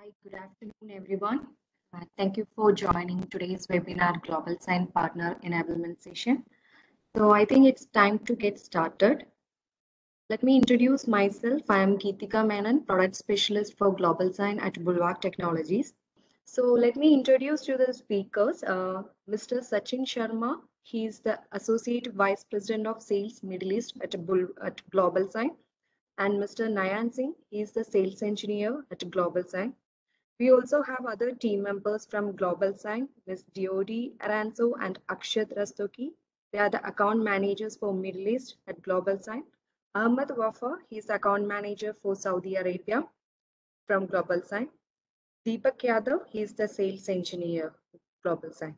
Hi, good afternoon, everyone. Thank you for joining today's webinar Global Sign Partner Enablement session. So I think it's time to get started. Let me introduce myself. I am Geetika Menon, Product Specialist for Global Sign at Bulwark Technologies. So let me introduce you the speakers. Mr. Sachin Sharma, he is the Associate Vice President of Sales Middle East at Global Sign. And Mr. Nayan Singh, he is the Sales Engineer at Global Sign. We also have other team members from Global Sign, Ms. Diodi Aranzo and Akshat Rastogi. They are the account managers for Middle East at Global Sign. Ahmad Wafa, he is the account manager for Saudi Arabia from Global Sign. Deepak Yadav, he is the sales engineer at Global Sign.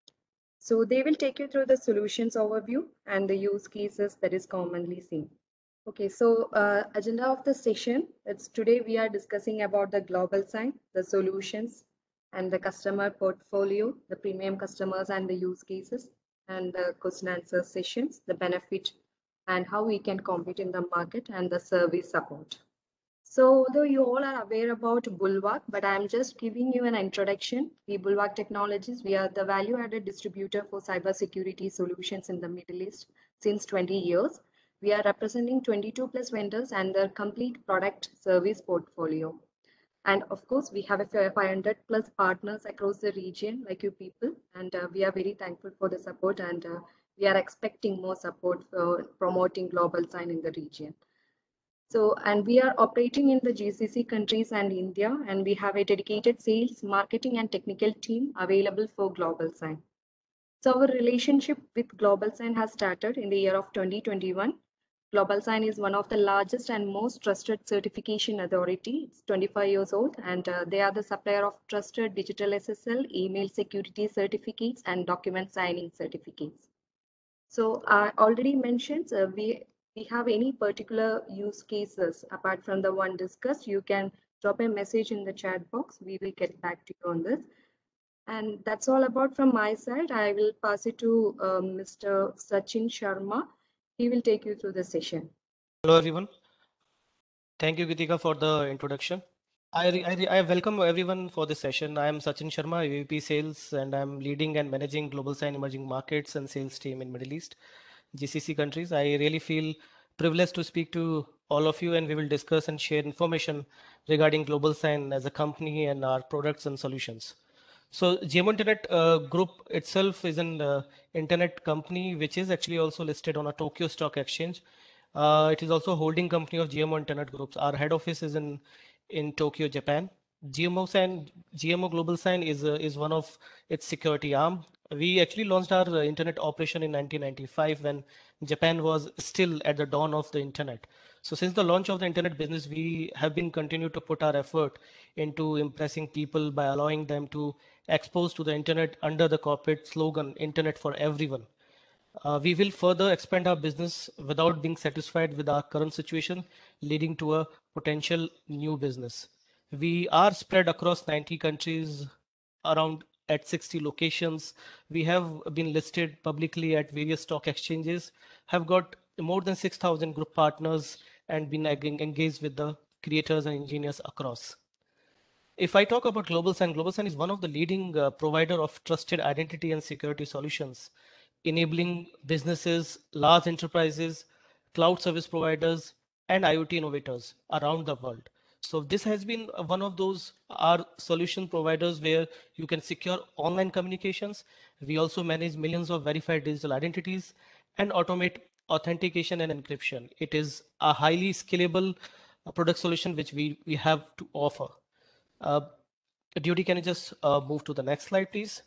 So they will take you through the solutions overview and the use cases that is commonly seen. Okay, so agenda of the session, it's today we are discussing about the Global Sign, the solutions and the customer portfolio, the premium customers and the use cases, and the question answer sessions, the benefit and how we can compete in the market and the service support. So although you all are aware about Bulwark, but I'm just giving you an introduction. We Bulwark Technologies, we are the value-added distributor for cybersecurity solutions in the Middle East since 20 years. We are representing 22 plus vendors and their complete product service portfolio. And of course, we have a 500 plus partners across the region, like you people, and we are very thankful for the support, and we are expecting more support for promoting Global Sign in the region. So, and we are operating in the GCC countries and India, and we have a dedicated sales, marketing, and technical team available for Global Sign. So, our relationship with Global Sign has started in the year of 2021. Global Sign is one of the largest and most trusted certification authority. It's 25 years old, and they are the supplier of trusted digital SSL, email security certificates, and document signing certificates. So I already mentioned we have any particular use cases apart from the one discussed, you can drop a message in the chat box. We will get back to you on this. And that's all about from my side. I will pass it to Mr. Sachin Sharma. He will take you through the session. Hello, everyone. Thank you, Gitika, for the introduction. I welcome everyone for this session. I am Sachin Sharma, AVP Sales, and I'm leading and managing Global Sign Emerging Markets and Sales team in Middle East, GCC countries. I really feel privileged to speak to all of you, and we will discuss and share information regarding Global Sign as a company and our products and solutions. So GMO Internet Group itself is an internet company which is actually also listed on a Tokyo Stock Exchange. It is also a holding company of GMO Internet Groups. Our head office is in Tokyo, Japan. GMO Global Sign is one of its security arm. We actually launched our internet operation in 1995 when Japan was still at the dawn of the internet. So since the launch of the internet business, we have been continued to put our effort into impressing people by allowing them to expose to the internet under the corporate slogan, Internet for Everyone. We will further expand our business without being satisfied with our current situation, leading to a potential new business. We are spread across 90 countries, around at 60 locations. We have been listed publicly at various stock exchanges, have got more than 6,000 group partners, and been engaged with the creators and engineers across. If I talk about Global Sign is one of the leading provider of trusted identity and security solutions, enabling businesses, large enterprises, cloud service providers, and IoT innovators around the world. So this has been one of those our solution providers where you can secure online communications. We also manage millions of verified digital identities and automate authentication and encryption. It is a highly scalable product solution which we have to offer. Duty, can you just move to the next slide, please?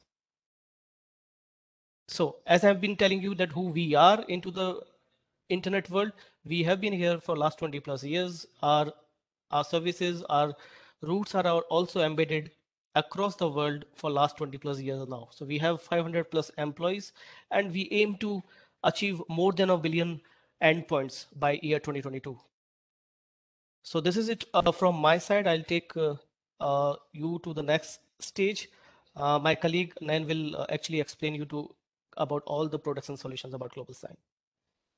So as I've been telling you that who we are into the internet world, we have been here for last 20 plus years. Our services, our roots are also embedded across the world for last 20 plus years now. So we have 500 plus employees, and we aim to achieve more than 1 billion endpoints by year 2022. So this is it from my side. I'll take you to the next stage. My colleague Nayan will actually explain you about all the products and solutions about Global Sign.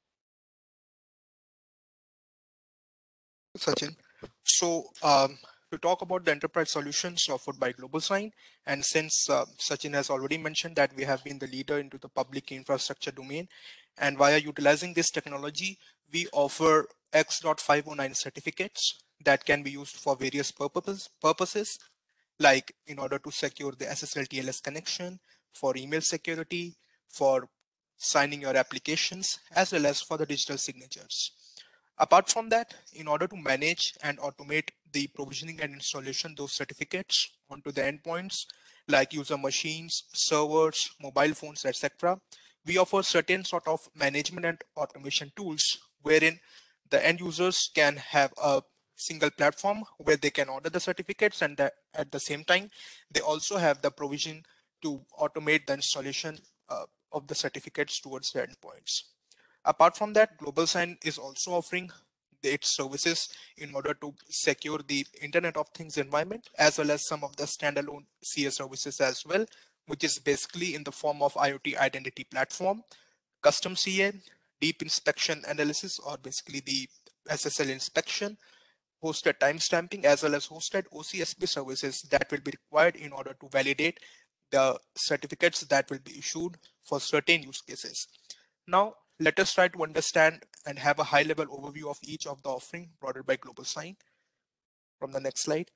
Sachin. So to talk about the enterprise solutions offered by GlobalSign. And since Sachin has already mentioned that we have been the leader into the public infrastructure domain, and via utilizing this technology, we offer X.509 certificates that can be used for various purposes, like in order to secure the SSL TLS connection, for email security, for signing your applications, as well as for the digital signatures. Apart from that, in order to manage and automate the provisioning and installation of those certificates onto the endpoints like user machines, servers, mobile phones, etc., we offer certain sort of management and automation tools wherein the end users can have a single platform where they can order the certificates, and at the same time, they also have the provision to automate the installation of the certificates towards the endpoints. Apart from that, GlobalSign is also offering its services in order to secure the Internet of Things environment, as well as some of the standalone CS services as well, which is basically in the form of IoT identity platform, custom CA, deep inspection analysis, or basically the SSL inspection, hosted timestamping, as well as hosted OCSP services that will be required in order to validate the certificates that will be issued for certain use cases. Now, let us try to understand and have a high-level overview of each of the offering brought by GlobalSign from the next slide.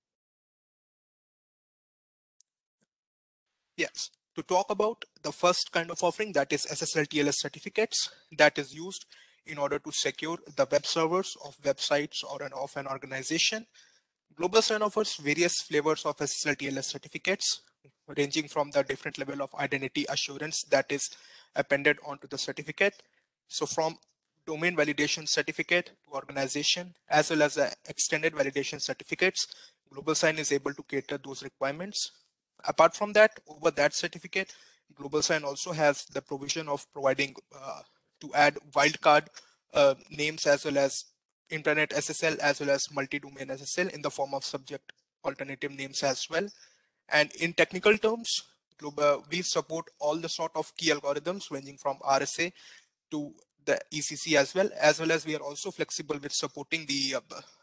Yes, to talk about the first kind of offering, that is SSL TLS certificates, that is used in order to secure the web servers of websites or of an organization. GlobalSign offers various flavors of SSL TLS certificates, ranging from the different level of identity assurance that is appended onto the certificate. So from domain validation certificate to organization, as well as extended validation certificates, GlobalSign is able to cater those requirements. Apart from that, over that certificate, GlobalSign also has the provision of providing to add wildcard names, as well as internet SSL, as well as multi-domain SSL in the form of subject alternative names as well. And in technical terms, we support all the sort of key algorithms ranging from RSA to the ECC as well as we are also flexible with supporting the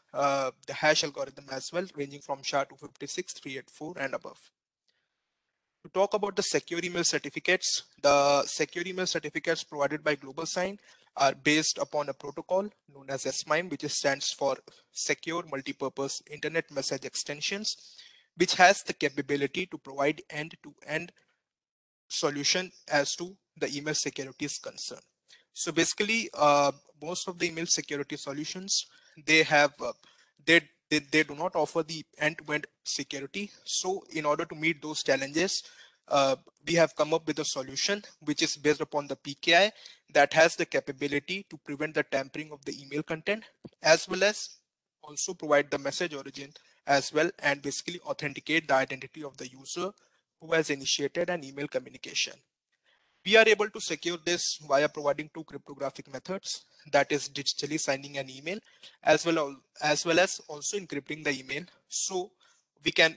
hash algorithm as well, ranging from SHA-256, 384 and above. To talk about the secure email certificates, the secure email certificates provided by GlobalSign are based upon a protocol known as SMIME, which stands for Secure Multipurpose Internet Message Extensions, which has the capability to provide end-to-end solution as to the email security is concerned. So basically, most of the email security solutions, they have they do not offer the end-to-end security. So in order to meet those challenges, we have come up with a solution which is based upon the PKI that has the capability to prevent the tampering of the email content, as well as also provide the message origin as well, and basically authenticate the identity of the user who has initiated an email communication. We are able to secure this via providing two cryptographic methods, that is digitally signing an email as well as also encrypting the email. So we can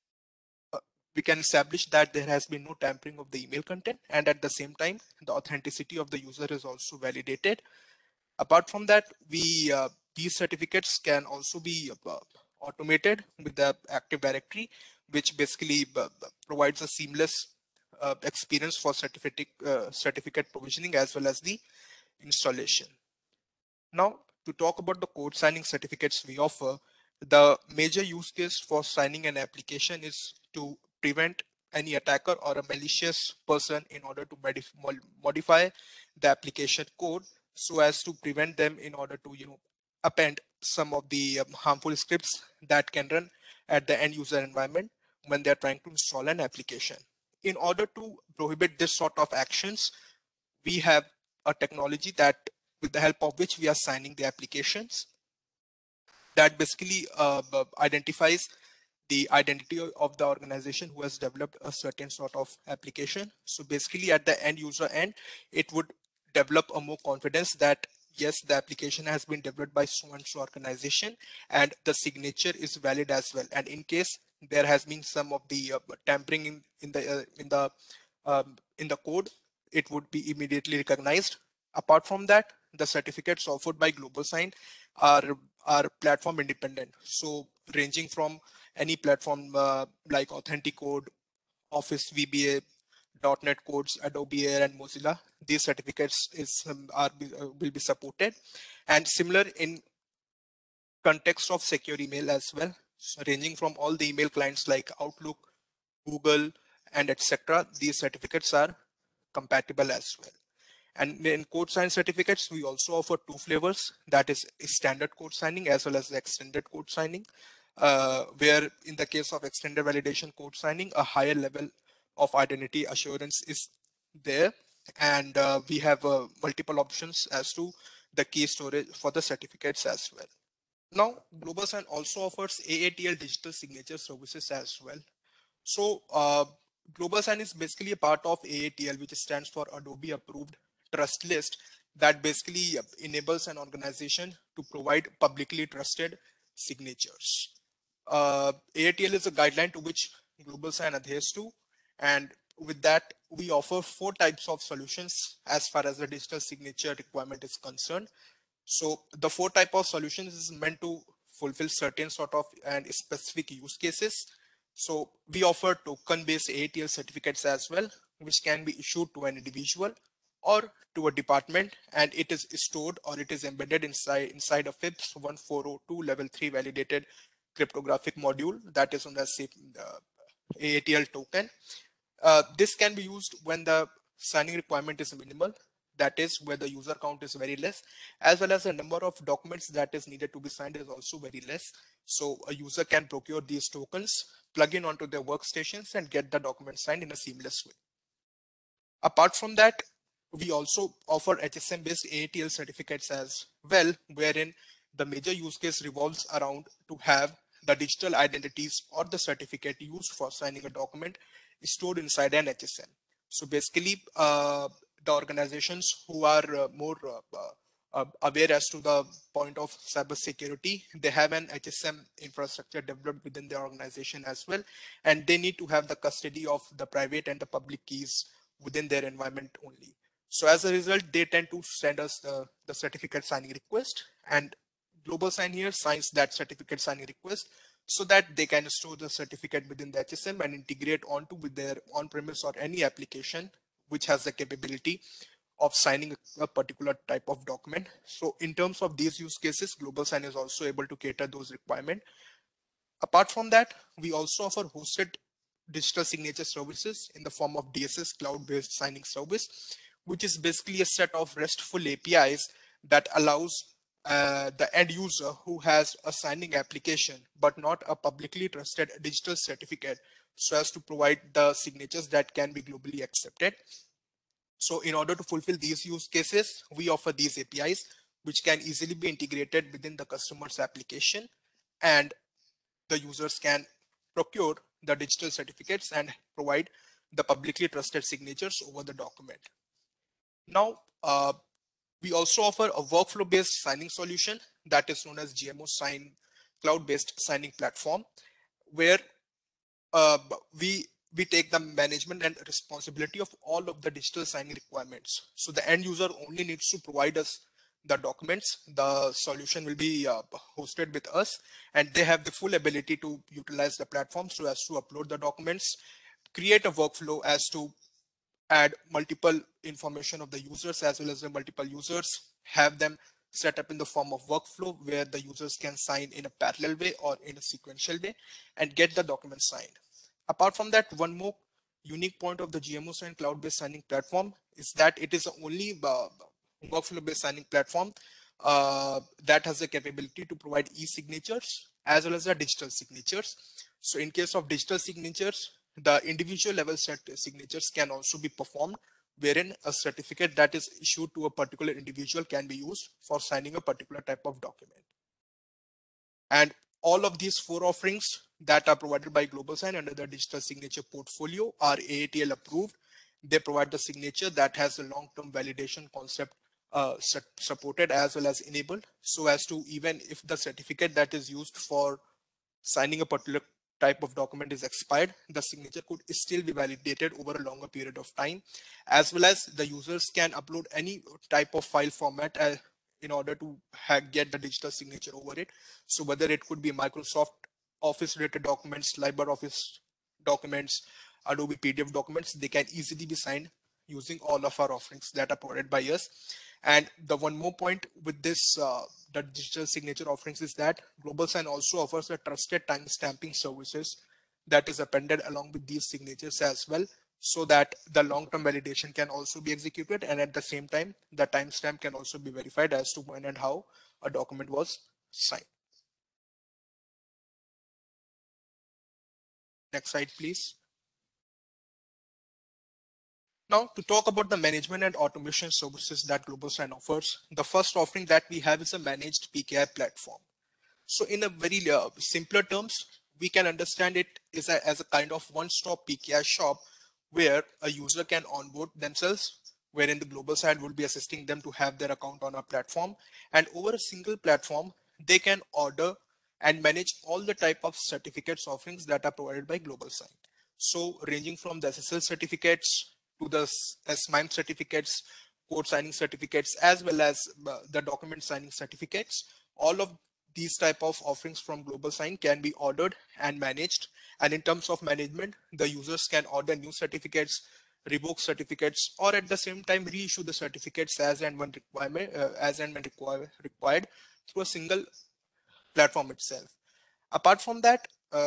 establish that there has been no tampering of the email content, and at the same time the authenticity of the user is also validated. Apart from that, these certificates can also be automated with the Active Directory, which basically provides a seamless experience for certificate provisioning as well as the installation. Now, to talk about the code signing certificates we offer, the major use case for signing an application is to prevent any attacker or a malicious person in order to modify the application code so as to prevent them in order to append some of the harmful scripts that can run at the end user environment when they're trying to install an application. In order to prohibit this sort of actions, we have a technology that with the help of which we are signing the applications that basically identifies the identity of the organization who has developed a certain sort of application. So basically at the end user end, it would develop a more confidence that yes, the application has been developed by so and so organization and the signature is valid as well. And in case there has been some of the tampering in the code, it would be immediately recognized. Apart from that, the certificates offered by GlobalSign are platform independent. So ranging from any platform like Authenticode, Office VBA, .NET Codes, Adobe Air, and Mozilla. These certificates will be supported, and similar in context of secure email as well, so ranging from all the email clients like Outlook, Google, and etc. These certificates are compatible as well. And in code sign certificates, we also offer two flavors, that is standard code signing as well as the extended code signing, where in the case of extended validation code signing, a higher level of identity assurance is there. And we have multiple options as to the key storage for the certificates as well. Now, GlobalSign also offers AATL digital signature services as well. So GlobalSign is basically a part of AATL, which stands for Adobe Approved Trust List, that basically enables an organization to provide publicly trusted signatures. AATL is a guideline to which GlobalSign adheres to, and with that, we offer 4 types of solutions as far as the digital signature requirement is concerned. So the 4 type of solutions is meant to fulfill certain sort of and specific use cases. So we offer token-based AATL certificates as well, which can be issued to an individual or to a department, and it is stored or it is embedded inside a FIPS 1402 level 3 validated cryptographic module that is on the AATL token. This can be used when the signing requirement is minimal, that is where the user count is very less, as well as the number of documents that is needed to be signed is also very less. So a user can procure these tokens, plug in onto their workstations, and get the document signed in a seamless way. Apart from that, we also offer HSM based AATL certificates as well, wherein the major use case revolves around to have the digital identities or the certificate used for signing a document stored inside an HSM. So basically, the organizations who are more aware as to the point of cybersecurity, they have an HSM infrastructure developed within their organization as well, and they need to have the custody of the private and the public keys within their environment only. So as a result, they tend to send us the certificate signing request, and GlobalSign here signs that certificate signing request so that they can store the certificate within the HSM and integrate onto with their on-premise or any application which has the capability of signing a particular type of document. So in terms of these use cases, GlobalSign is also able to cater those requirements. Apart from that, we also offer hosted digital signature services in the form of DSS cloud-based signing service, which is basically a set of RESTful APIs that allows the end user who has a signing application but not a publicly trusted digital certificate, so as to provide the signatures that can be globally accepted. So in order to fulfill these use cases, we offer these APIs, which can easily be integrated within the customer's application, and the users can procure the digital certificates and provide the publicly trusted signatures over the document. Now, we also offer a workflow-based signing solution that is known as GMO Sign, cloud-based signing platform, where we take the management and responsibility of all of the digital signing requirements. So the end user only needs to provide us the documents. The solution will be hosted with us, and they have the full ability to utilize the platform so as to upload the documents, create a workflow as to add multiple information of the users as well as the multiple users, have them set up in the form of workflow where the users can sign in a parallel way or in a sequential way and get the document signed. Apart from that, one more unique point of the GMO Sign cloud-based signing platform is that it is the only workflow-based signing platform that has the capability to provide e-signatures as well as the digital signatures. So in case of digital signatures, the individual level set signatures can also be performed, wherein a certificate that is issued to a particular individual can be used for signing a particular type of document. And all of these 4 offerings that are provided by GlobalSign under the digital signature portfolio are AATL approved. They provide the signature that has a long-term validation concept supported as well as enabled, so as to even if the certificate that is used for signing a particular type of document is expired, the signature could still be validated over a longer period of time, as well as the users can upload any type of file format in order to get the digital signature over it. So whether it could be Microsoft Office related documents, LibreOffice documents, Adobe PDF documents, they can easily be signed using all of our offerings that are provided by us. And the one more point with this, the digital signature offerings is that GlobalSign also offers a trusted time stamping services that is appended along with these signatures as well, so that the long-term validation can also be executed, and at the same time, the timestamp can also be verified as to when and how a document was signed. Next slide, please. Now, to talk about the management and automation services that GlobalSign offers, the first offering that we have is a managed PKI platform. So in a very simpler terms, we can understand it as a kind of one-stop PKI shop where a user can onboard themselves, wherein the GlobalSign will be assisting them to have their account on our platform. And over a single platform, they can order and manage all the type of certificates offerings that are provided by GlobalSign. So ranging from the SSL certificates to the SMIME certificates, code signing certificates, as well as the document signing certificates, all of these type of offerings from GlobalSign can be ordered and managed. And in terms of management, the users can order new certificates, revoke certificates, or at the same time reissue the certificates as and when required through a single platform itself. Apart from that,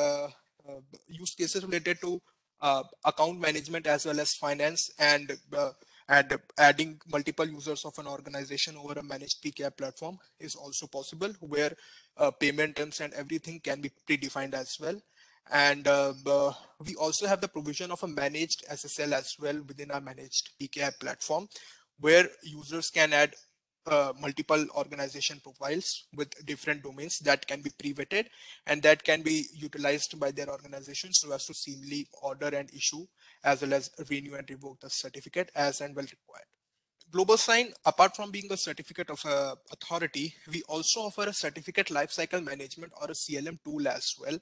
use cases related to account management as well as finance and adding multiple users of an organization over a managed PKI platform is also possible, where payment terms and everything can be predefined as well. And we also have the provision of a managed SSL as well within our managed PKI platform, where users can add multiple organization profiles with different domains that can be pre-vetted and that can be utilized by their organization so as to seamlessly order and issue as well as renew and revoke the certificate as and when required. GlobalSign, apart from being a certificate of authority, we also offer a certificate lifecycle management or a CLM tool as well.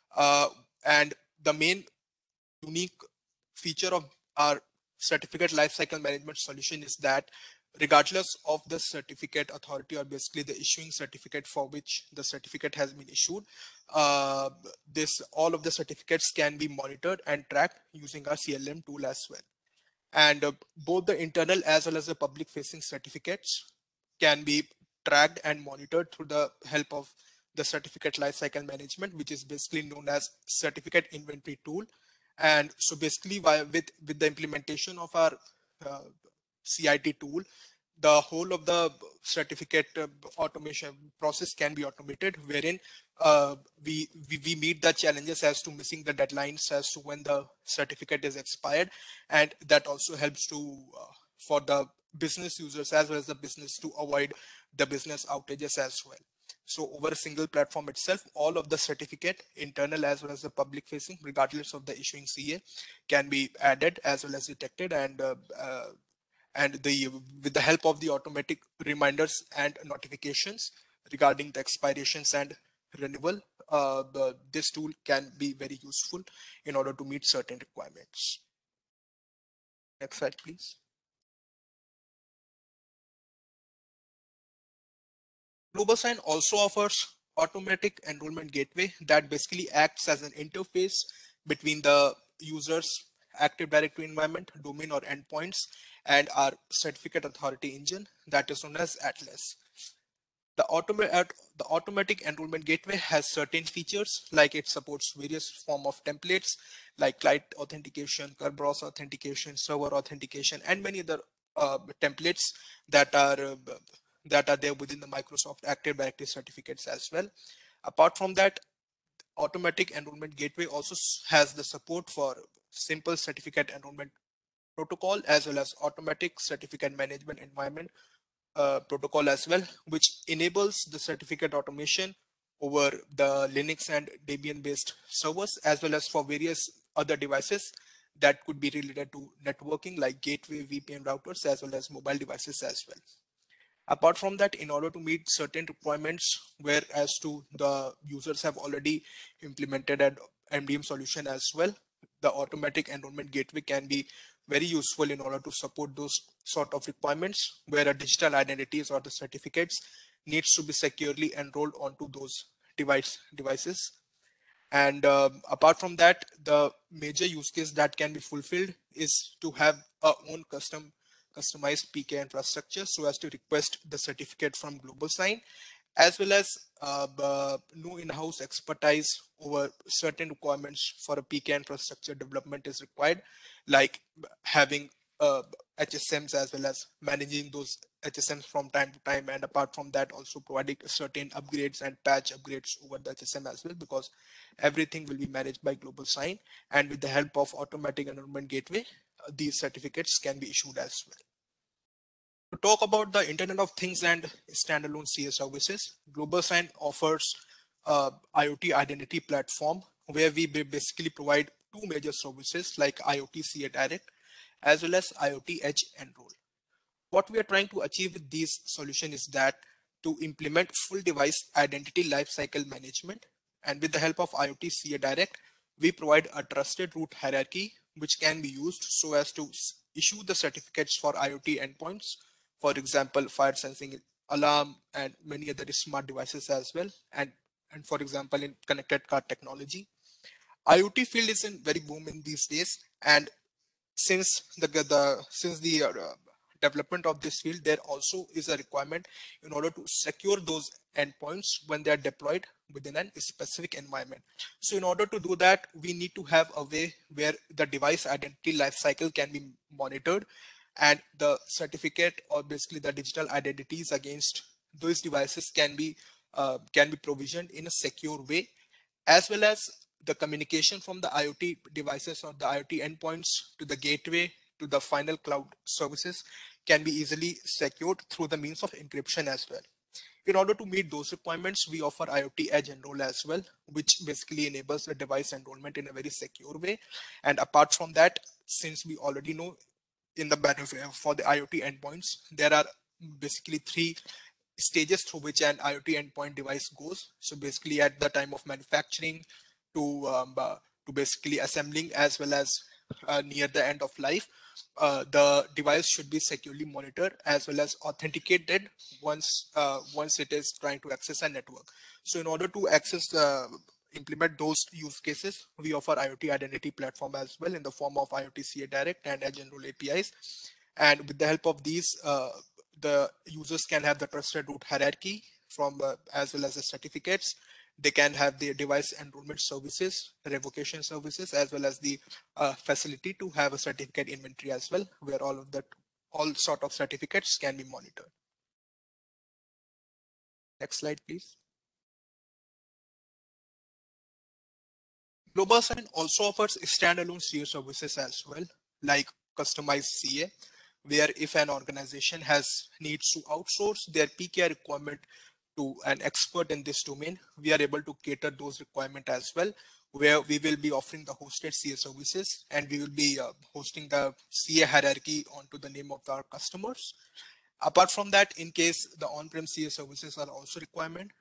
And the main unique feature of our certificate lifecycle management solution is that regardless of the certificate authority, or basically the issuing certificate for which the certificate has been issued, all of the certificates can be monitored and tracked using our CLM tool as well. And both the internal as well as the public facing certificates can be tracked and monitored through the help of the certificate lifecycle management, which is basically known as certificate inventory tool. And so basically with the implementation of our CIT tool, the whole of the certificate automation process can be automated, wherein we meet the challenges as to missing the deadlines as to when the certificate is expired, and that also helps to for the business users as well as the business to avoid the business outages as well. So over a single platform itself, all of the certificate, internal as well as the public facing, regardless of the issuing CA, can be added as well as detected, and with the help of the automatic reminders and notifications regarding the expirations and renewal, this tool can be very useful in order to meet certain requirements. Next slide, please. GlobalSign also offers automatic enrollment gateway that basically acts as an interface between the user's Active Directory environment, domain or endpoints, and our certificate authority engine that is known as Atlas. The automatic enrollment gateway has certain features, like it supports various form of templates like client authentication, Kerberos authentication, server authentication, and many other templates that are there within the Microsoft Active Directory certificates as well. Apart from that, automatic enrollment gateway also has the support for simple certificate enrollment protocol as well as automatic certificate management environment protocol as well, which enables the certificate automation over the Linux and Debian based servers, as well as for various other devices that could be related to networking like gateway, VPN routers, as well as mobile devices as well. Apart from that, in order to meet certain requirements, where as to the users have already implemented an MDM solution as well, the automatic enrollment gateway can be very useful in order to support those sort of requirements, where a digital identities or the certificates needs to be securely enrolled onto those devices. And apart from that, the major use case that can be fulfilled is to have our own customized PK infrastructure so as to request the certificate from Global Sign, as well as no in-house expertise over certain requirements for a PK infrastructure development is required, like having HSMs as well as managing those HSMs from time to time, and apart from that also providing certain upgrades and patch upgrades over the HSM as well, because everything will be managed by Global Sign, and with the help of automatic enrollment gateway, these certificates can be issued as well. To talk about the Internet of Things and standalone CA services, Global Sign offers IoT identity platform where we basically provide two major services like IoT CA Direct as well as IoT Edge Enroll. What we are trying to achieve with these solutions is that to implement full device identity lifecycle management, and with the help of IoT CA Direct, we provide a trusted root hierarchy which can be used so as to issue the certificates for IoT endpoints, for example, fire sensing, alarm, and many other smart devices as well. And for example, in connected car technology, IoT field is in very booming these days, and since the development of this field, there also is a requirement in order to secure those endpoints when they are deployed within a specific environment. So in order to do that, we need to have a way where the device identity lifecycle can be monitored, and the certificate, or basically the digital identities against those devices, can be provisioned in a secure way, as well as the communication from the IoT devices or the IoT endpoints to the gateway to the final cloud services can be easily secured through the means of encryption as well. In order to meet those requirements, we offer IoT Edge Enroll as well, which basically enables the device enrollment in a very secure way. And apart from that, since we already know in the benefit for the IoT endpoints, there are basically three stages through which an IoT endpoint device goes. So basically at the time of manufacturing to basically assembling, as well as near the end of life, the device should be securely monitored as well as authenticated once it is trying to access a network. So in order to implement those use cases, we offer IoT identity platform as well in the form of IoT CA Direct and Edge Enroll APIs. And with the help of these, the users can have the trusted root hierarchy from as well as the certificates. They can have the device enrollment services, revocation services, as well as the facility to have a certificate inventory as well, where all sort of certificates can be monitored. Next slide, please. Global Sign also offers standalone CA services as well, like customized CA, where if an organization needs to outsource their PKI requirement to an expert in this domain, we are able to cater those requirements as well, where we will be offering the hosted CA services, and we will be hosting the CA hierarchy onto the name of our customers. Apart from that, in case the on-prem CA services are also required,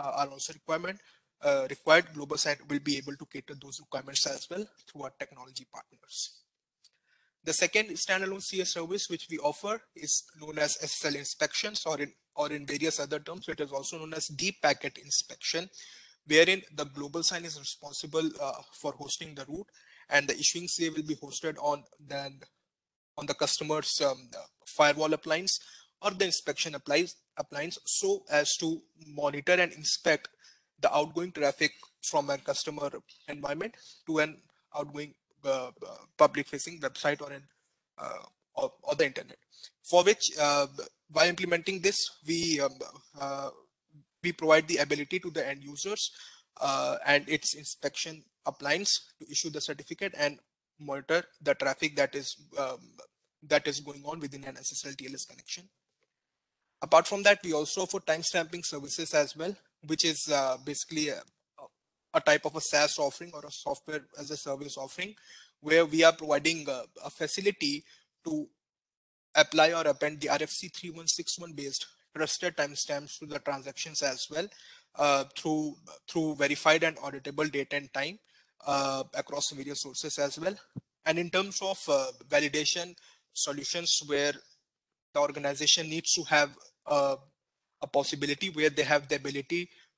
Global Sign will be able to cater those requirements as well through our technology partners. The second standalone CA service which we offer is known as SSL inspections, or in various other terms, it is also known as deep packet inspection, wherein the Global Sign is responsible for hosting the root, and the issuing CA will be hosted on the customer's firewall appliance or the inspection appliance, so as to monitor and inspect the outgoing traffic from a customer environment to an outgoing public facing website or the internet, for which by implementing this, we provide the ability to the end users and its inspection appliance to issue the certificate and monitor the traffic that is going on within an SSL TLS connection. Apart from that, we also offer timestamping services as well, which is basically a type of a SaaS offering or a software as a service offering, where we are providing a facility to apply or append the RFC 3161 based trusted timestamps to the transactions as well, through verified and auditable date and time across various sources as well. And in terms of validation solutions, where the organization needs to have a possibility where they have the ability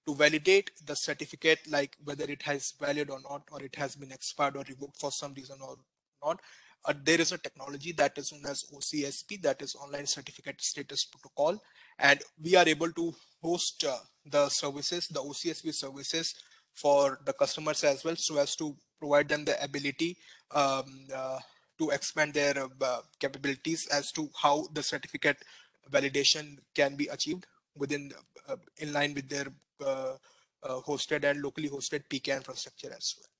to validate the certificate, like whether it has valid or not, or it has been expired or revoked for some reason or not. There is a technology that is known as OCSP, that is Online Certificate Status Protocol, and we are able to host the services, the OCSP services for the customers as well, so as to provide them the ability to expand their capabilities as to how the certificate validation can be achieved within in line with their hosted and locally hosted PK infrastructure as well.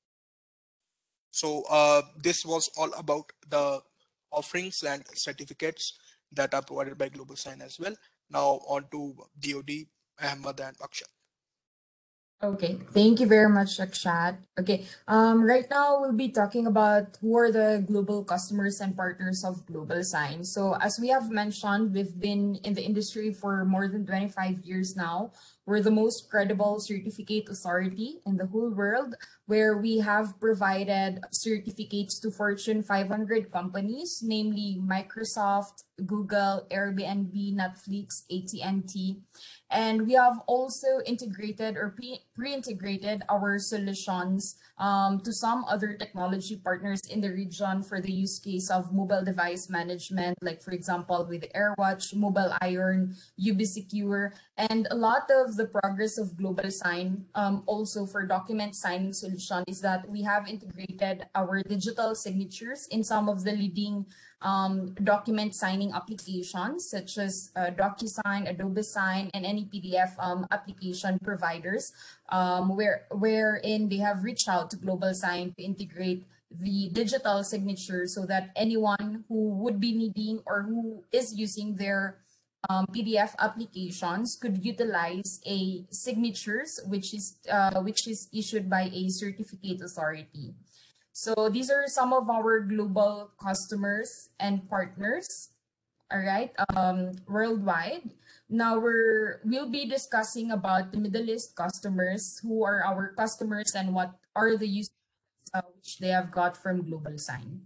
So this was all about the offerings and certificates that are provided by GlobalSign as well. Now on to DoD, Ahmad and Akshat. Okay, thank you very much, Akshat. Okay, right now we'll be talking about who are the global customers and partners of GlobalSign. So as we have mentioned, we've been in the industry for more than 25 years now. We're the most credible certificate authority in the whole world, where we have provided certificates to Fortune 500 companies, namely Microsoft, Google, Airbnb, Netflix, AT&T. And we have also integrated or pre-integrated our solutions to some other technology partners in the region for the use case of mobile device management, like for example, with AirWatch, Mobile Iron, UbiSecure, and a lot of the progress of GlobalSign also for document signing solution is that we have integrated our digital signatures in some of the leading document signing applications such as DocuSign, Adobe Sign, and any PDF application providers, wherein they have reached out to GlobalSign to integrate the digital signature so that anyone who would be needing or who is using their PDF applications could utilize a signatures which is issued by a certificate authority. So these are some of our global customers and partners, all right, worldwide. Now we'll be discussing about the Middle East customers, who are our customers and what are the uses which they have got from GlobalSign.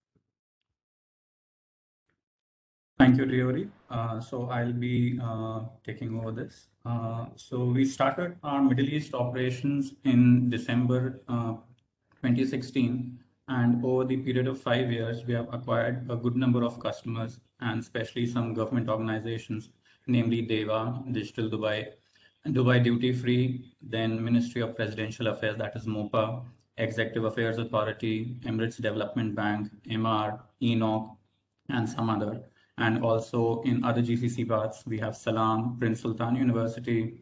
Thank you, Riori. So I'll be taking over this. So we started our Middle East operations in December 2016, and over the period of 5 years, we have acquired a good number of customers, and especially some government organizations, namely DEWA, Digital Dubai, Dubai Duty Free, then Ministry of Presidential Affairs, that is MOPA, Executive Affairs Authority, Emirates Development Bank, MR, ENOC, and some other. And also in other GCC parts, we have Salam, Prince Sultan University,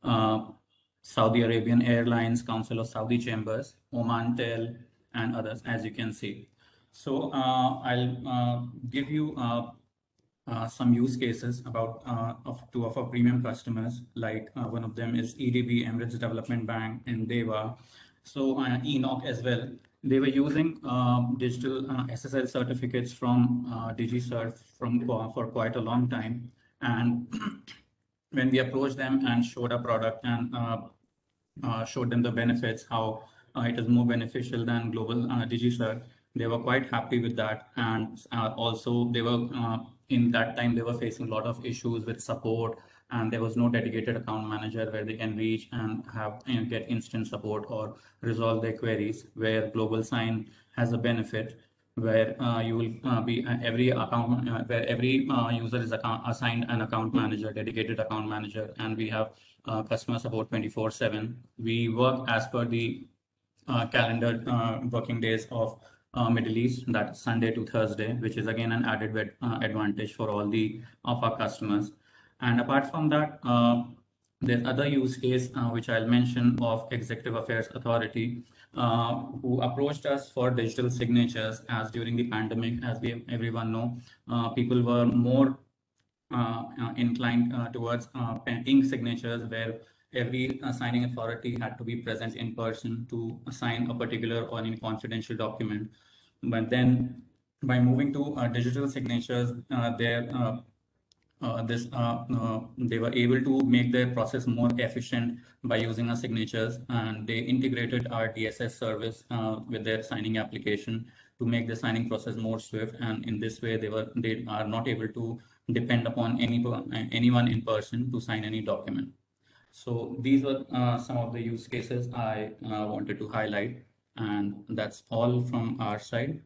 Saudi Arabian Airlines, Council of Saudi Chambers, Omantel, and others, as you can see. So I'll give you some use cases about of two of our premium customers. Like one of them is EDB, Emirates Development Bank, and DEWA. So ENOC as well. They were using digital SSL certificates from DigiCert for quite a long time. And when we approached them and showed a product and showed them the benefits, how it is more beneficial than global DigiCert, they were quite happy with that. And also they were in that time they were facing a lot of issues with support, and there was no dedicated account manager where they can reach and have get instant support or resolve their queries, where GlobalSign has a benefit where you will be every account where every user is assigned an account manager, dedicated account manager, and we have customer support 24/7. We work as per the calendar working days of Middle East, that's Sunday to Thursday, which is again an added advantage for all of our customers. And apart from that, there's other use case which I'll mention of Executive Affairs Authority, who approached us for digital signatures, as during the pandemic, as everyone know, people were more inclined towards ink signatures, where every signing authority had to be present in person to sign a particular or any confidential document. But then by moving to digital signatures, they were able to make their process more efficient by using our signatures, and they integrated our DSS service with their signing application to make the signing process more swift. And in this way, they are not able to depend upon anyone in person to sign any document. So these were some of the use cases I wanted to highlight, and that's all from our side.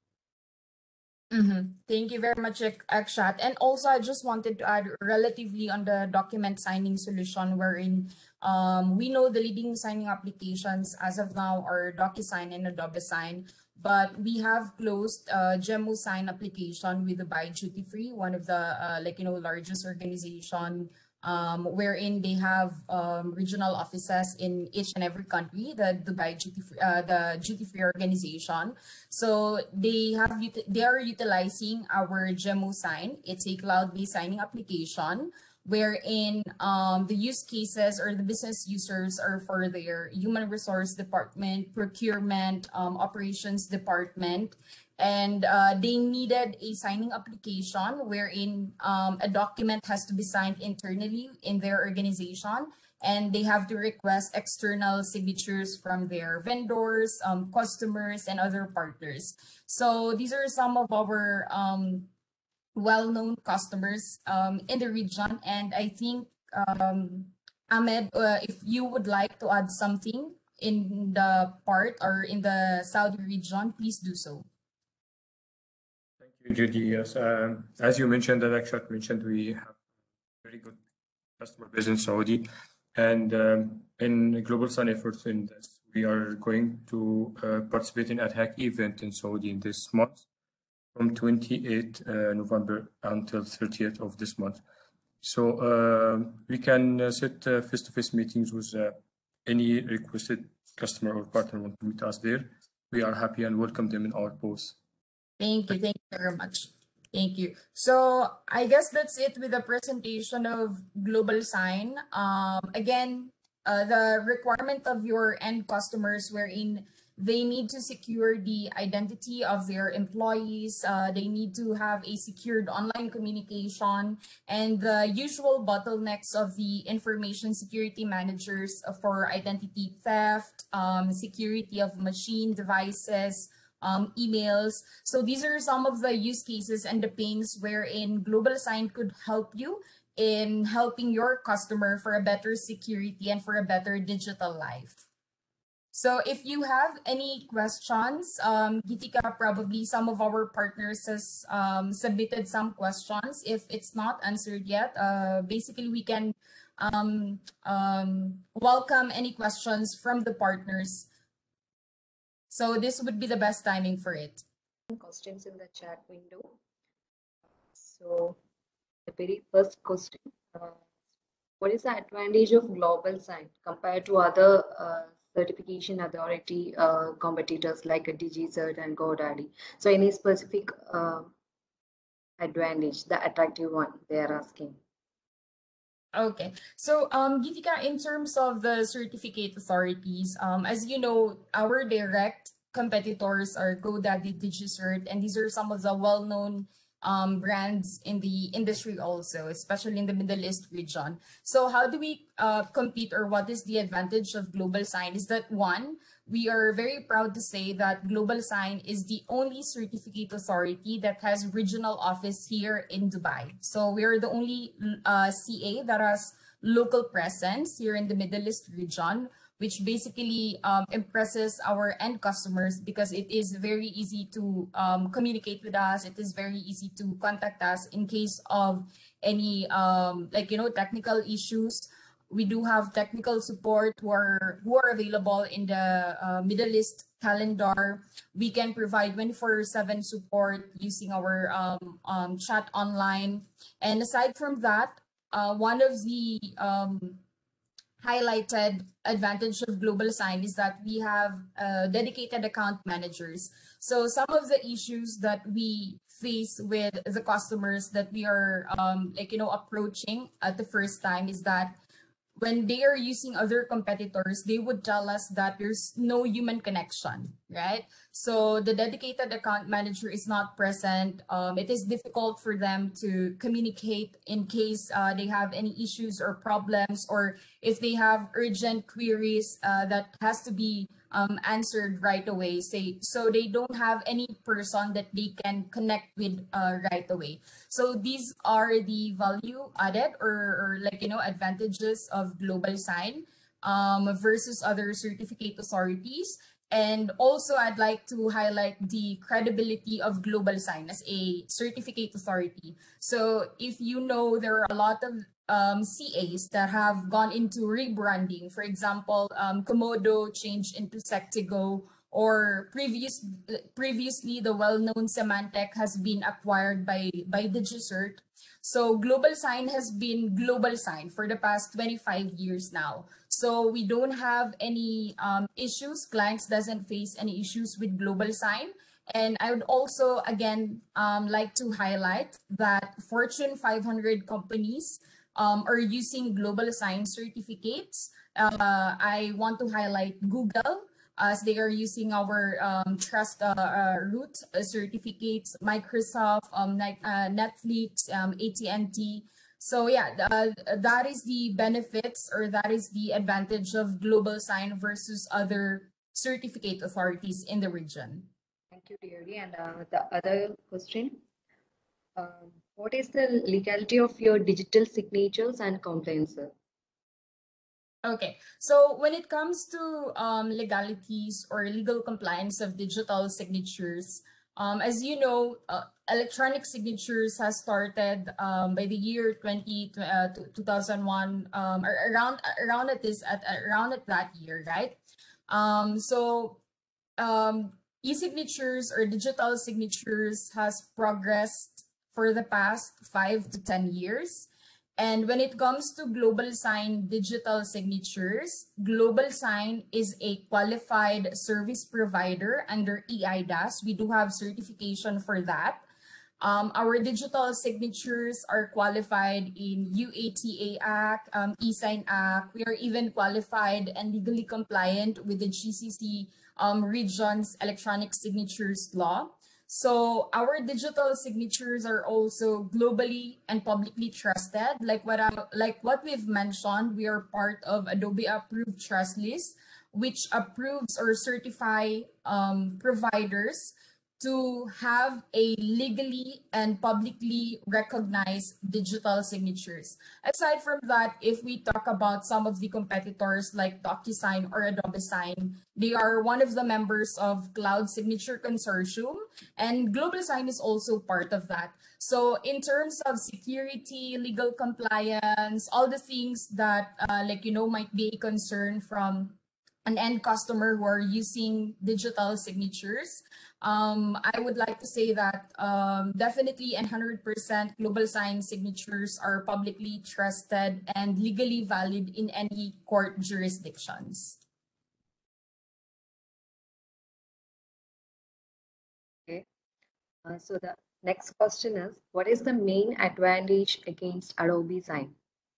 Thank you very much, Akshat. And also, I just wanted to add relatively on the document signing solution, wherein we know the leading signing applications as of now are DocuSign and Adobe Sign, but we have closed Gemo Sign application with Dubai Duty Free, one of the largest organization, wherein they have regional offices in each and every country, the Dubai Duty Free, the Duty Free organization. So they are utilizing our Gemo Sign. It's a cloud-based signing application wherein the use cases or the business users are for their human resource department, procurement, operations department, and they needed a signing application wherein a document has to be signed internally in their organization, and they have to request external signatures from their vendors, customers, and other partners. So these are some of our well-known customers in the region. And I think, Ahmed, if you would like to add something in the part or in the Saudi region, please do so. Thank you, Judy. Yes, as you mentioned, that Akshat mentioned, we have very good customer base in Saudi, and in Global Sign efforts in this, we are going to participate in a hack event in Saudi in this month, from 28th November until 30th of this month. So we can set face-to-face meetings with any requested customer or partner want to meet us there. We are happy and welcome them in our booth. Thank you very much. Thank you. So I guess that's it with the presentation of Global Sign. Again, the requirement of your end customers wherein they need to secure the identity of their employees. They need to have a secured online communication, and the usual bottlenecks of the information security managers for identity theft, security of machine devices, emails. So these are some of the use cases and the pains wherein Global Sign could help you in helping your customer for a better security and for a better digital life. So if you have any questions, Gitika, probably some of our partners has submitted some questions. If it's not answered yet, basically we can welcome any questions from the partners. So this would be the best timing for it. Questions in the chat window. So the very first question, what is the advantage of Global Sign compared to other certification authority competitors like a DigiCert and GoDaddy? So any specific advantage, the attractive one they are asking? Okay, so Gitika, in terms of the certificate authorities, as you know, our direct competitors are GoDaddy, DigiCert, and these are some of the well-known brands in the industry also, especially in the Middle East region. So how do we compete, or what is the advantage of Global Sign? Is that one, we are very proud to say that Global Sign is the only certificate authority that has regional office here in Dubai. So we are the only CA that has local presence here in the Middle East region, which basically impresses our end customers because it is very easy to communicate with us. It is very easy to contact us in case of any technical issues. We do have technical support who are available in the Middle East calendar. We can provide 24/7 support using our chat online. And aside from that, one of the highlighted advantage of Global Sign is that we have dedicated account managers. So some of the issues that we face with the customers that we are approaching at the first time is that when they are using other competitors, they would tell us that there's no human connection, right? So the dedicated account manager is not present. It is difficult for them to communicate in case they have any issues or problems, or if they have urgent queries that has to be answered right away. So they don't have any person that they can connect with right away. So these are the value added or like advantages of Global Sign versus other certificate authorities. And also, I'd like to highlight the credibility of Global Sign as a certificate authority. So if you know, there are a lot of CAs that have gone into rebranding. For example, Komodo changed into Sectigo, or previously the well-known Symantec has been acquired by DigiCert. So Global Sign has been Global Sign for the past 25 years now. So we don't have any issues. Clients doesn't face any issues with Global Sign. And I would also, again, like to highlight that Fortune 500 companies are using Global Sign certificates. I want to highlight Google, as they are using our trust root certificates, Microsoft, Netflix, AT&T. So yeah, that is the benefits, or that is the advantage of Global Sign versus other certificate authorities in the region. Thank you, Deary. And the other question, what is the legality of your digital signatures and compliance? Okay, so when it comes to legalities or legal compliance of digital signatures, as you know, electronic signatures has started by the year 2001, or around at that year, right? So e-signatures or digital signatures has progressed for the past 5 to 10 years. And when it comes to Global Sign digital signatures, Global Sign is a qualified service provider under EIDAS. We do have certification for that. Our digital signatures are qualified in UATA Act, eSign Act. We are even qualified and legally compliant with the GCC region's electronic signatures law. So our digital signatures are also globally and publicly trusted. Like what we've mentioned, we are part of Adobe Approved Trust List, which approves or certify providers to have a legally and publicly recognized digital signatures. Aside from that, if we talk about some of the competitors like DocuSign or Adobe Sign, they are one of the members of Cloud Signature Consortium, and Global Sign is also part of that. So in terms of security, legal compliance, all the things that might be a concern from an end customer who are using digital signatures, I would like to say that definitely and 100% Global Sign signatures are publicly trusted and legally valid in any court jurisdictions. Okay. So the next question is, what is the main advantage against Adobe Sign?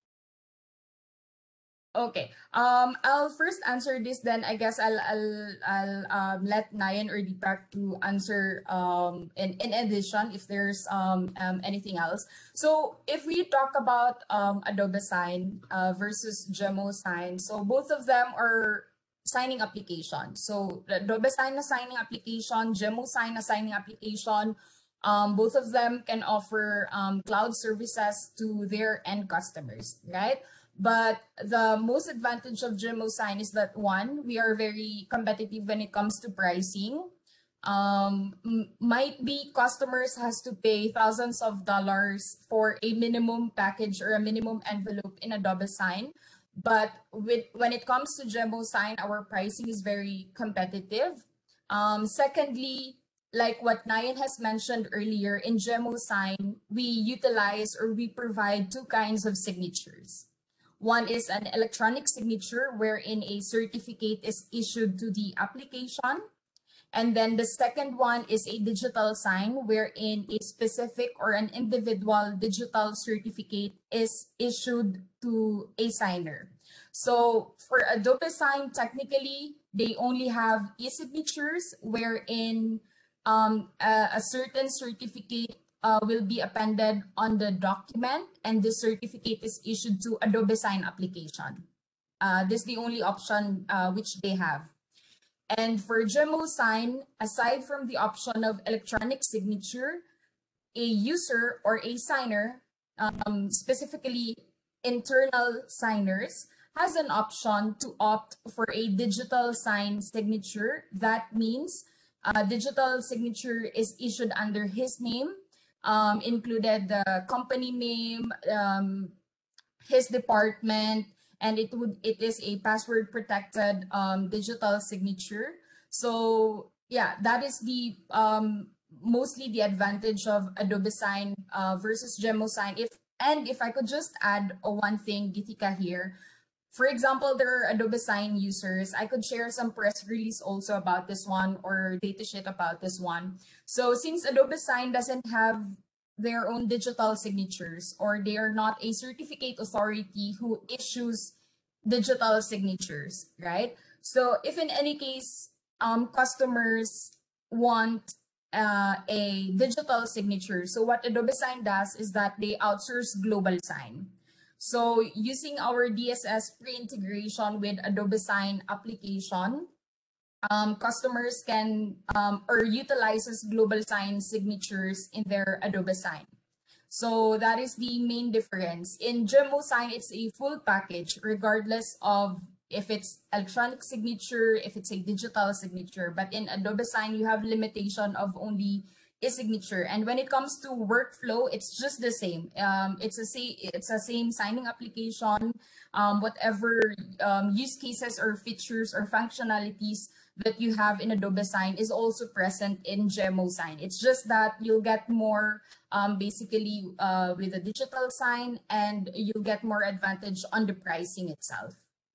Okay. I'll first answer this. Then I guess I'll let Nayan or Deepak to answer in addition if there's anything else. So if we talk about Adobe Sign versus Gemo Sign, so both of them are signing application. So Adobe Sign a signing application, Gemo Sign a signing application. Both of them can offer cloud services to their end customers, right? But the most advantage of Gemo Sign is that, one, we are very competitive when it comes to pricing. Might be customers has to pay thousands of dollars for a minimum package or a minimum envelope in Adobe Sign. But when it comes to Gemo Sign, our pricing is very competitive. Secondly, like what Nayan has mentioned earlier, in Gemo Sign, we utilize or we provide two kinds of signatures. One is an electronic signature wherein a certificate is issued to the application. And then the second one is a digital sign wherein a specific or an individual digital certificate is issued to a signer. So for Adobe Sign, technically, they only have e-signatures wherein a certain certificate will be appended on the document, and the certificate is issued to Adobe Sign application. This is the only option which they have. And for Gemo Sign, aside from the option of electronic signature, a user or a signer, specifically internal signers, has an option to opt for a digital sign signature. That means digital signature is issued under his name, included the company name, his department, and it is a password protected digital signature. So yeah, that is the mostly the advantage of Adobe Sign versus Gemo Sign. If I could just add one thing, Gitika, here. For example, there are Adobe Sign users. I could share some press release also about this one or datasheet about this one. So since Adobe Sign doesn't have their own digital signatures, or they are not a certificate authority who issues digital signatures, right? So if in any case customers want a digital signature, so what Adobe Sign does is that they outsource Global Sign. So using our DSS pre-integration with Adobe Sign application, customers can or utilizes Global Sign signatures in their Adobe Sign. So that is the main difference. In Gemo Sign, it's a full package, regardless of if it's electronic signature, if it's a digital signature. But in Adobe Sign, you have limitation of only a signature. And when it comes to workflow, it's just the same. It's a same signing application. Whatever use cases or features or functionalities that you have in Adobe Sign is also present in Gemo Sign. It's just that you'll get more basically with a digital sign, and you'll get more advantage on the pricing itself.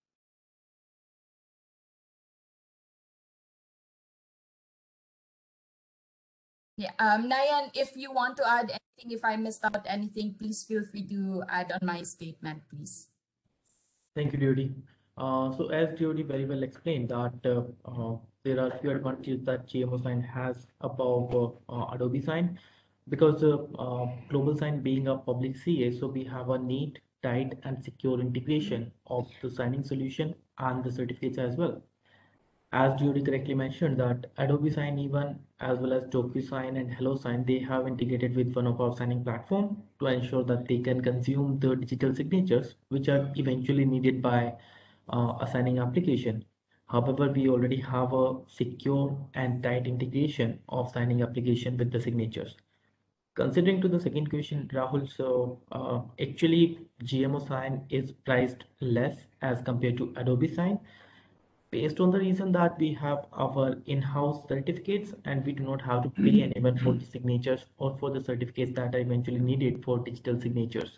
Yeah, Nayan, if you want to add anything, if I missed out anything, please feel free to add on my statement, please. Thank you, Duty. So as Duty very well explained that there are few advantages that GMO Sign has above Adobe Sign, because Global Sign being a public CA, so we have a neat, tight, and secure integration of the signing solution and the certificates as well. As Judy correctly mentioned that Adobe Sign even as well as DocuSign and HelloSign, they have integrated with one of our signing platform to ensure that they can consume the digital signatures which are eventually needed by a signing application. However, we already have a secure and tight integration of signing application with the signatures. Considering to the second question, Rahul, so actually GMO Sign is priced less as compared to Adobe Sign, based on the reason that we have our in-house certificates and we do not have to pay anyone for the signatures or for the certificates that are eventually needed for digital signatures.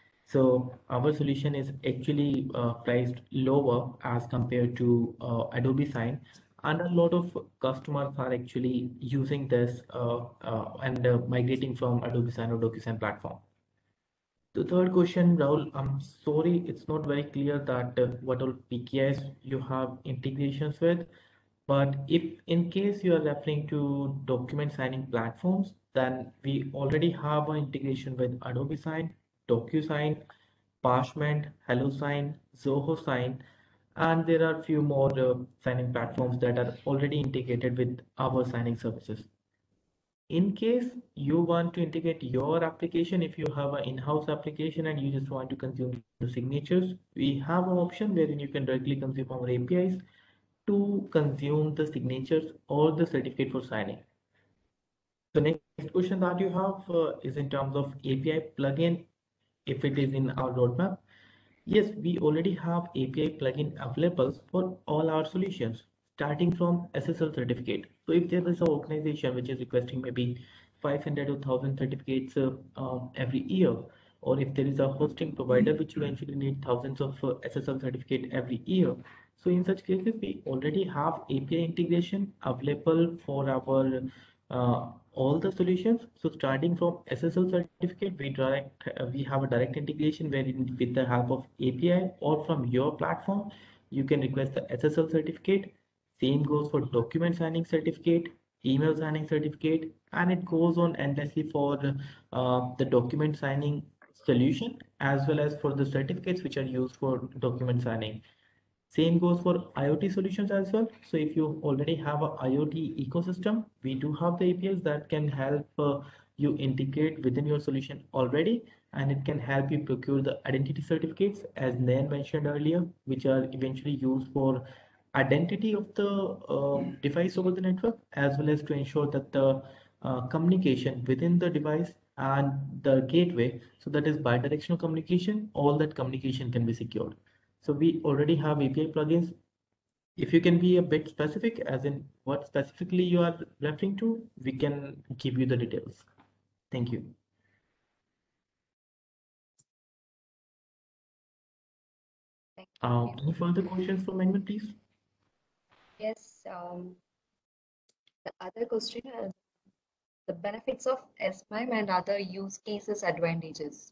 So our solution is actually priced lower as compared to Adobe Sign, and a lot of customers are actually using this and migrating from Adobe Sign or DocuSign platform. The third question, Rahul, I'm sorry, it's not very clear that what all PKIs you have integrations with, but if in case you are referring to document signing platforms, then we already have an integration with Adobe Sign, DocuSign, Parchment, HelloSign, Zoho Sign, and there are a few more signing platforms that are already integrated with our signing services. In case you want to integrate your application, if you have an in-house application and you just want to consume the signatures, we have an option wherein you can directly consume our APIs to consume the signatures or the certificate for signing. The next question that you have is in terms of API plugin, if it is in our roadmap. Yes, we already have API plugin available for all our solutions, starting from SSL certificate. So if there is an organization which is requesting maybe 500 or 1000 certificates every year, or if there is a hosting provider which eventually need thousands of SSL certificate every year, so in such cases we already have API integration available for our all the solutions. So starting from SSL certificate, we have a direct integration where with the help of API or from your platform, you can request the SSL certificate. Same goes for document signing certificate, email signing certificate, and it goes on endlessly for the document signing solution as well as for the certificates which are used for document signing. Same goes for IoT solutions as well. So if you already have a IoT ecosystem, we do have the APIs that can help you integrate within your solution already, and it can help you procure the identity certificates, as Nayan mentioned earlier, which are eventually used for identity of the device over the network, as well as to ensure that the communication within the device and the gateway, so that is bidirectional communication, all that communication can be secured. So we already have API plugins. If you can be a bit specific, as in what specifically you are referring to, we can give you the details. Thank you. Thank you. Any further questions from anyone, please? Yes, the other question is the benefits of SMIME and other use cases advantages.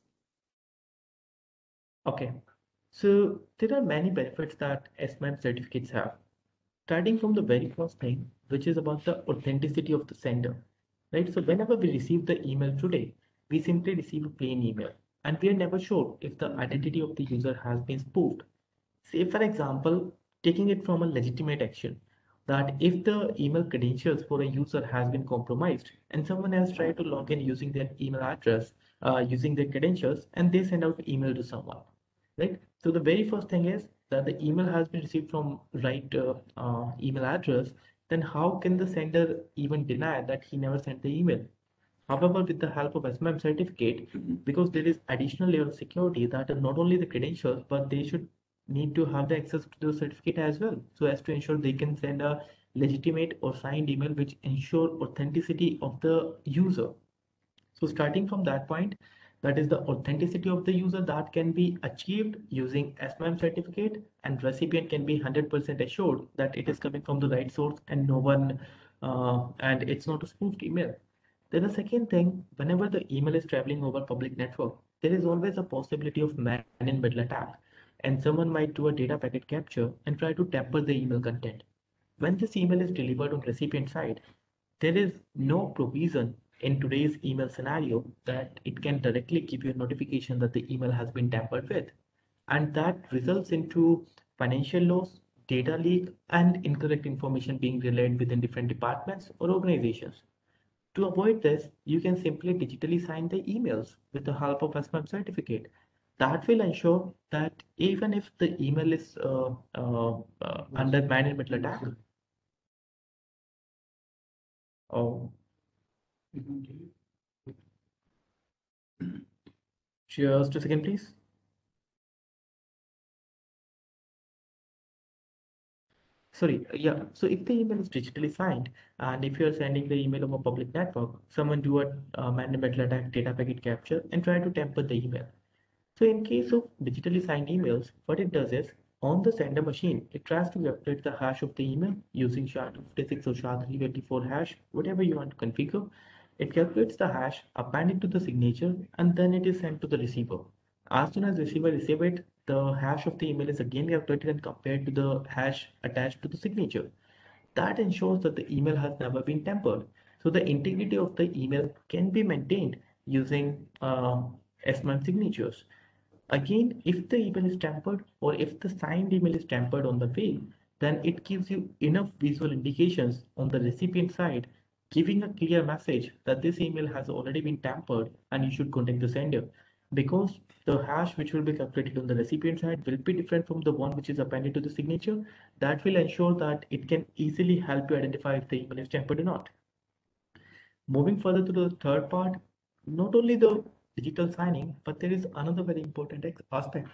Okay, so there are many benefits that SMIME certificates have. Starting from the very first thing, which is about the authenticity of the sender, right? So whenever we receive the email today, we simply receive a plain email, and we are never sure if the identity of the user has been spoofed. Say, for example, taking it from a legitimate action, that if the email credentials for a user has been compromised and someone has tried to log in using their email address, using their credentials, and they send out email to someone, right? So the very first thing is that the email has been received from right email address. Then how can the sender even deny that he never sent the email? However, with the help of SMIME certificate, because there is additional layer of security that are not only the credentials, but they should need to have the access to the certificate as well, so as to ensure they can send a legitimate or signed email which ensure authenticity of the user. So starting from that point, that is the authenticity of the user that can be achieved using SMIME certificate, and recipient can be 100% assured that it is coming from the right source and no one, and it's not a spoofed email. Then the second thing, whenever the email is traveling over public network, there is always a possibility of man-in-middle attack, and someone might do a data packet capture and try to tamper the email content. When this email is delivered on recipient side, there is no provision in today's email scenario that it can directly give you a notification that the email has been tampered with. And that results into financial loss, data leak, and incorrect information being relayed within different departments or organizations. To avoid this, you can simply digitally sign the emails with the help of SMIME certificate. That will ensure that even if the email is under man-in-middle attack, oh, just a second, please. Sorry, yeah. So if the email is digitally signed, and if you're sending the email over public network, someone do a man-in-middle attack, data packet capture, and try to tamper the email. So in case of digitally signed emails, what it does is, on the sender machine, it tries to calculate the hash of the email using SHA-256 or SHA-354 hash, whatever you want to configure. It calculates the hash, append it to the signature, and then it is sent to the receiver. As soon as receiver receives it, the hash of the email is again calculated and compared to the hash attached to the signature. That ensures that the email has never been tampered. So the integrity of the email can be maintained using SMIME signatures. Again, if the email is tampered or if the signed email is tampered on the way, then it gives you enough visual indications on the recipient side, giving a clear message that this email has already been tampered and you should contact the sender. Because the hash which will be calculated on the recipient side will be different from the one which is appended to the signature, that will ensure that it can easily help you identify if the email is tampered or not. Moving further to the third part, not only the digital signing, but there is another very important aspect,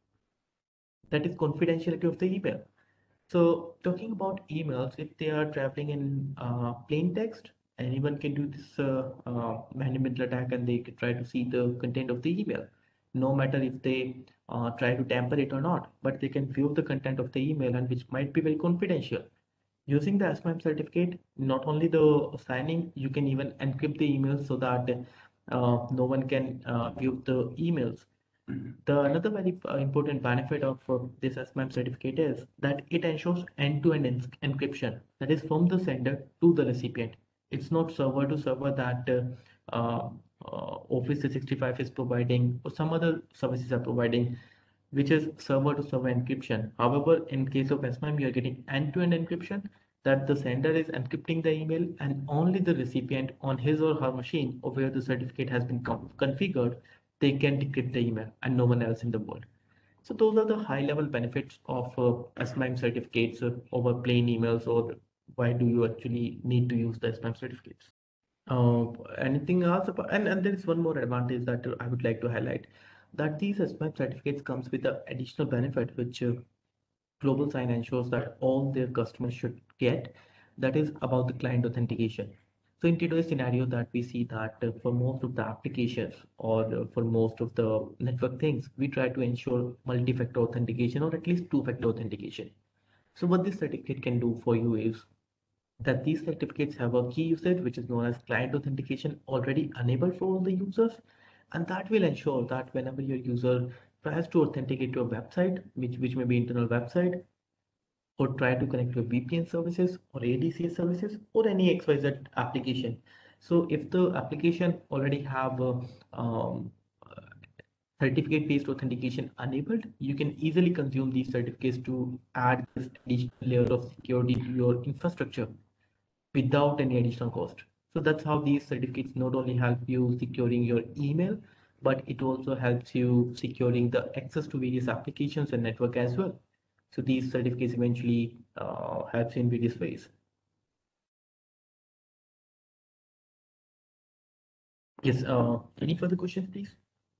that is confidentiality of the email. So talking about emails, if they are traveling in plain text, anyone can do this man-in-middle attack and they can try to see the content of the email. No matter if they try to tamper it or not, but they can view the content of the email, and which might be very confidential. Using the SMIME certificate, not only the signing, you can even encrypt the emails so that no one can view the emails. The another very important benefit of this SMIME certificate is that it ensures end-to-end encryption, that is from the sender to the recipient. It's not server to server that Office 365 is providing or some other services are providing. which is server to server encryption. However, in case of SMIME, you're getting end-to-end encryption, that the sender is encrypting the email and only the recipient on his or her machine or where the certificate has been configured, they can decrypt the email and no one else in the world. So those are the high level benefits of SMIME certificates over plain emails, or why do you actually need to use the SMIME certificates? Anything else about, and there is one more advantage that I would like to highlight, that these SMIME certificates comes with an additional benefit which Global Sign ensures that all their customers should get, that is about the client authentication. So in today's scenario that we see that for most of the applications or for most of the network things, we try to ensure multi-factor authentication or at least two-factor authentication. So what this certificate can do for you is that these certificates have a key usage which is known as client authentication already enabled for all the users, and that will ensure that whenever your user tries to authenticate to a website, which may be internal website, or try to connect to VPN services or ADCS services or any XYZ application. So if the application already have a certificate-based authentication enabled, you can easily consume these certificates to add this additional layer of security to your infrastructure without any additional cost. So that's how these certificates not only help you securing your email, but it also helps you securing the access to various applications and network as well. So these certificates eventually helps in various ways. Yes, any further questions, please?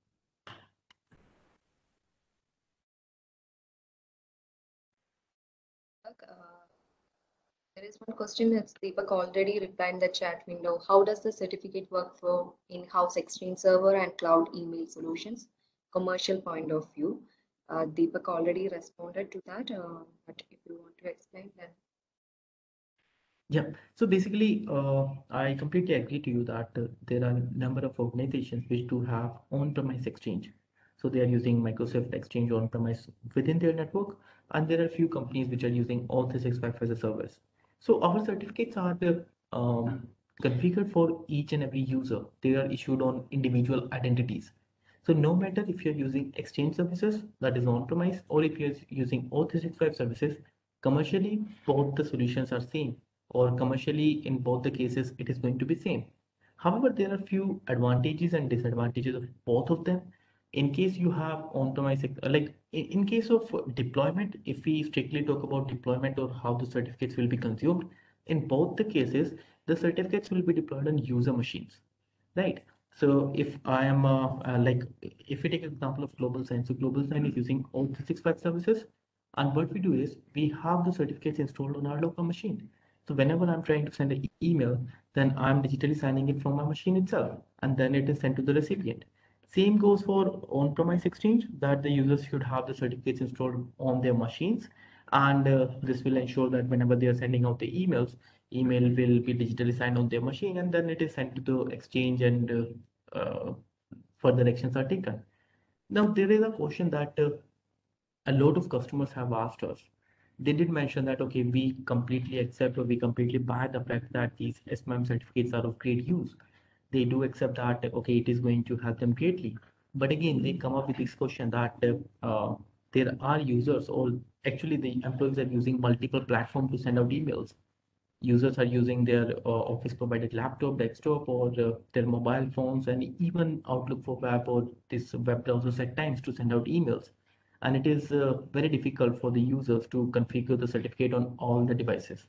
There is one question that Deepak already replied in the chat window. How does the certificate work for in-house Exchange server and cloud email solutions? Commercial point of view. Deepak already responded to that, but if you want to explain, then. Yeah, so basically, I completely agree to you that there are a number of organizations which do have on-premise Exchange. So they are using Microsoft Exchange on-premise within their network, and there are a few companies which are using All365 as a service. So our certificates are configured for each and every user. They are issued on individual identities. So no matter if you're using Exchange services, that is on-premise, or if you're using All365 services, commercially, both the solutions are same, or commercially in both the cases it is going to be same. However, there are few advantages and disadvantages of both of them. In case you have on-premise, like in case of deployment, if we strictly talk about deployment or how the certificates will be consumed, in both the cases the certificates will be deployed on user machines, right? So if I am like, if we take an example of Global Sign, so Global Sign is using All365 services, and what we do is we have the certificates installed on our local machine. So whenever I'm trying to send an email, then I'm digitally signing it from my machine itself, and then it is sent to the recipient. Same goes for on-premise Exchange, that the users should have the certificates installed on their machines, and this will ensure that whenever they are sending out the emails, email will be digitally signed on their machine, and then it is sent to the Exchange, and further actions are taken. Now there is a question that a lot of customers have asked us. They did mention that, okay, we completely accept or we completely buy the fact that these SMIME certificates are of great use. They do accept that, okay, it is going to help them greatly. But again, they come up with this question that there are users, or actually the employees are using multiple platforms to send out emails. Users are using their office provided laptop, desktop, or their mobile phones, and even Outlook for web or this web browsers at times to send out emails. And it is very difficult for the users to configure the certificate on all the devices.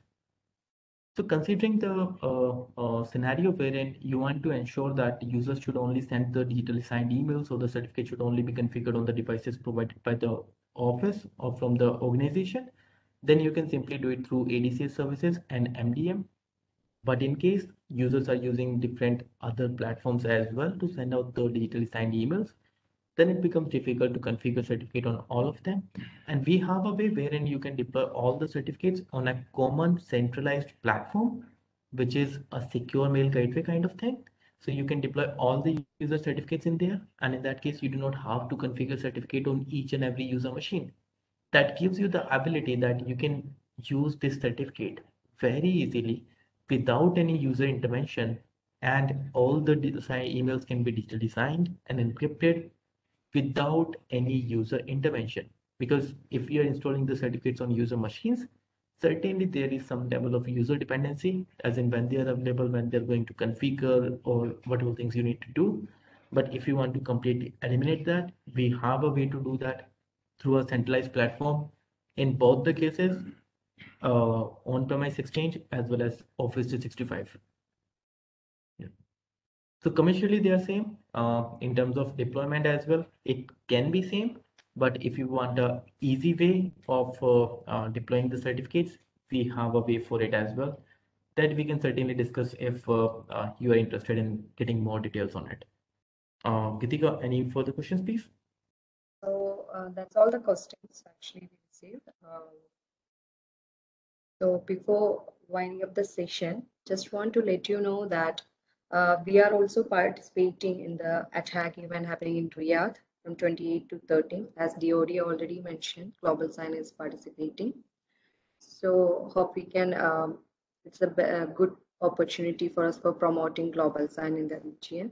So considering the scenario wherein you want to ensure that users should only send the digitally signed emails, or the certificate should only be configured on the devices provided by the office or from the organization, then you can simply do it through ADCS services and MDM. But in case users are using different other platforms as well to send out the digitally signed emails, then it becomes difficult to configure certificate on all of them. And we have a way wherein you can deploy all the certificates on a common centralized platform, which is a secure mail gateway kind of thing. So you can deploy all the user certificates in there. And in that case, you do not have to configure certificate on each and every user machine. That gives you the ability that you can use this certificate very easily without any user intervention, and all the emails can be digitally signed and encrypted, without any user intervention. Because if you're installing the certificates on user machines, certainly there is some level of user dependency, as in when they are available, when they're going to configure or whatever things you need to do. But if you want to completely eliminate that, we have a way to do that through a centralized platform in both the cases, on-premise Exchange as well as Office 365. Yeah. So commercially they are same. In terms of deployment as well, it can be same. But if you want a easy way of deploying the certificates, we have a way for it as well. That we can certainly discuss if you are interested in getting more details on it. Gitika, any further questions, please? So that's all the questions actually we received. So before winding up the session, just want to let you know that we are also participating in the attack event happening in Riyadh from 28 to 13. As DOD already mentioned, Global Sign is participating. So hope we can, it's a good opportunity for us for promoting Global Sign in the region.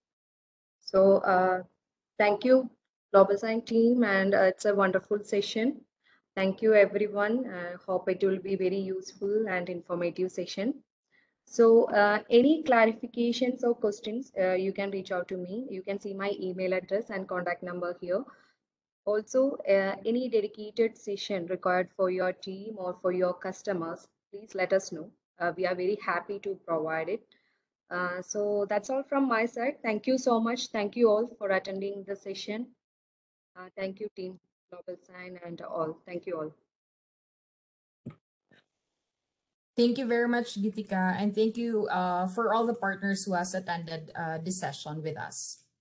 So thank you, Global Sign team, and it's a wonderful session. Thank you, everyone. I hope it will be very useful and informative session. So any clarifications or questions, you can reach out to me. You can see my email address and contact number here. Also, any dedicated session required for your team or for your customers, please let us know. We are very happy to provide it. So that's all from my side. Thank you so much. Thank you all for attending the session. Thank you, team Global Sign and all. Thank you all. Thank you very much, Gitika, and thank you for all the partners who has attended this session with us.